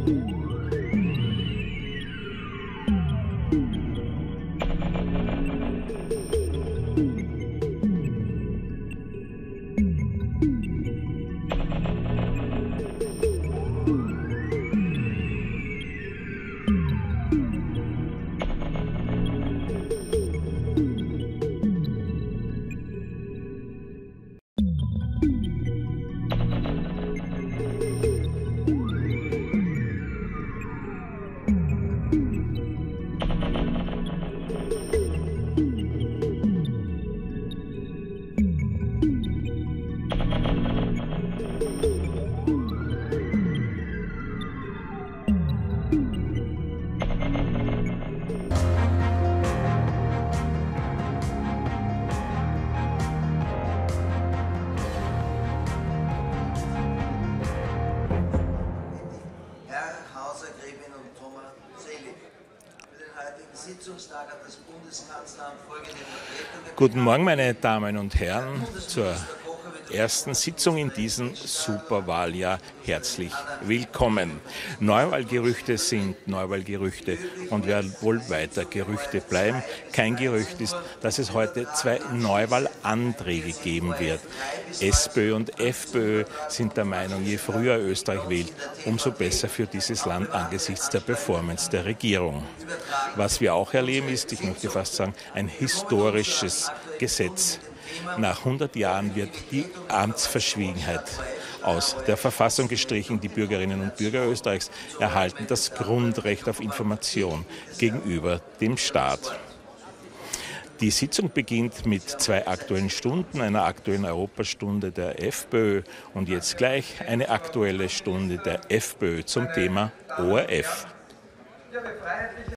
Guten Morgen, meine Damen und Herren, zur ersten Sitzung in diesem Superwahljahr. Herzlich willkommen. Neuwahlgerüchte sind Neuwahlgerüchte und werden wohl weiter Gerüchte bleiben. Kein Gerücht ist, dass es heute 2 Neuwahlanträge geben wird. SPÖ und FPÖ sind der Meinung, je früher Österreich wählt, umso besser für dieses Land angesichts der Performance der Regierung. Was wir auch erleben ist, ich möchte fast sagen, ein historisches Gesetz. Nach 100 Jahren wird die Amtsverschwiegenheit aus der Verfassung gestrichen. Die Bürgerinnen und Bürger Österreichs erhalten das Grundrecht auf Information gegenüber dem Staat. Die Sitzung beginnt mit 2 aktuellen Stunden, einer aktuellen Europastunde der FPÖ und jetzt gleich eine aktuelle Stunde der FPÖ zum Thema ORF.